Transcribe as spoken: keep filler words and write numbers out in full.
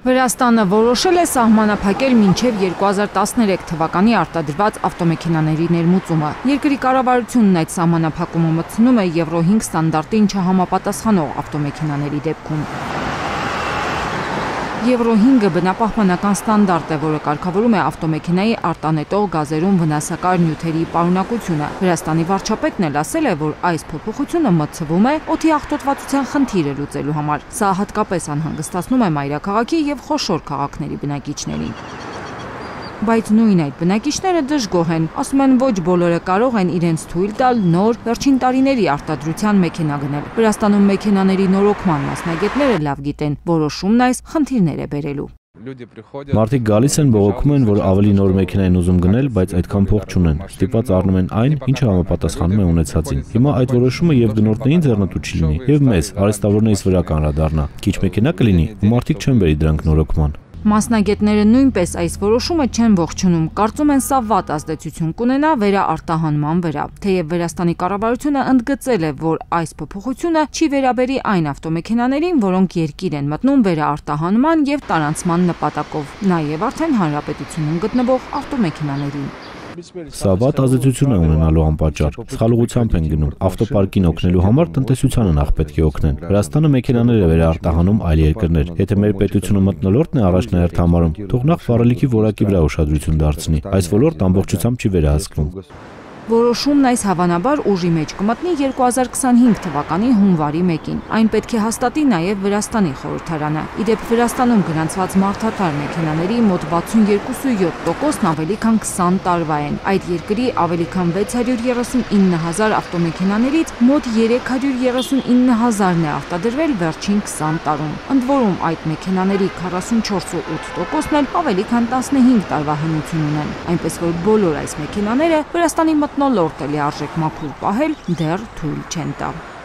Վրաստանը որոշել է սահմանափակել մինչև երկու հազար տասներեք թվականի արտադրված ավտոմեքենաների ներմուծումը։ Երկրի կառավարությունն այդ սահմանափակումը մտցնում է եվրո հինգ ստանդարտին չհամապատասխանող ավտոմեքենաների դեպքում։ Եվրո հինգը բնապահպանական ստանդարտ է, որը կարգավորում է ավտոմեքենայի արտանետող գազերում վնասակար նյութերի պարունակությունը։ Վրաստանի վարչապետն էլ ասել է, որ այս փոփոխությունը մտցվում է օդի աղտոտվածության խնդիրը լուծելու համար։ Սա հատկապես անհանգստացնում է մայրաքաղաքի եւ խոշոր քաղաքների բնակիչներին։ Բայց նույն այդ բնակիչները դժգոհ են, ասում են ոչ բոլորը կարող են իրենց թույլ տալ նոր վերջին տարիների արտադրության մեքենա գնել։ Վրաստանում մեքենաների նորոգման մասնագետները լավ գիտեն, որոշումն այս խնդիրներ է բերելու։ Մարդիկ գալիս են, բողոքում են, որ ավելի նոր մեքենա են ուզում գնել, բայց այդքան փող չունեն։ Ստիպված առնում են այն, ինչը համապատասխանում է ունեցածին։ Հիմա այդ որոշումը եւ գնորդներին ձեռնտու չի լինի, եւ մեզ արհեստավորներից վրա կանրադառնա։ Քիչ մեքենա կլինի, ու մարդիկ չեն բերի դրանք նորոգման։ Մասնագետները նույնպես այս որոշումը չեն ողջունում, կարծում են սա վատ ազդեցություն կունենա վերաարտահանման վրա։ Թեև Վրաստանի կառավարությունը ընդգծել է, որ այս փոփոխությունը չի վերաբերի այն ավտոմեքենաներին, որոնք երկիր են մտնում վերաարտահանման եւ տարանցման նպատակով, նաեւ արդեն հանրապետությունում գտնվող ավտոմեքենաներին։ Սա վատ ազդեցություն է ունենալու անպատճառ։ Սխալուղությամբ են գնում։ Ավտոպարկին օգնելու համար տնտեսությանը նախ պետք է օգնեն։ Վրաստանը մեքենաներ է վերարտահանում այլ երկրներ։ Եթե մեր պետությունը մթնոլորտն է առաջնահերթ համարում, թող նախ վառելիքի որակի վրա ուշադրություն դարձնի։ Այս ոլորտը ամբողջությամբ չի վերահսկվում։ Որոշումն այս հավանաբար ուժի մեջ կմտնի երկու հազար քսանհինգ թվականի հունվարի մեկին։ Այն պետք է հաստատի նաև Վրաստանի խորհրդարանը։ Իդեպ Վրաստանում գրանցված մարդատար մեքենաների մոտ վաթսունյոթ կόμμα յոթ տոկոսն ավելի քան քսան տարվա են։ Այդ երկրի ավելի քան վեց հարյուր երեսունինը հազար ավտոմեքենաներից մոտ երեք հարյուր երեսունինը հազարն է արտադրվել վերջին քսան տարում։ Ընդ որում այդ մեքենաների քառասունչորս կόμμα ութ տոկոսն էլ ավելի քան տասնհինգ տարվա հնություն ունեն։ Այնպես որ բոլոր այս մեքենաները Վրաստանի մթնոլորտը լիարժեք մաքուր պահել դեռ թույլ չեն տա։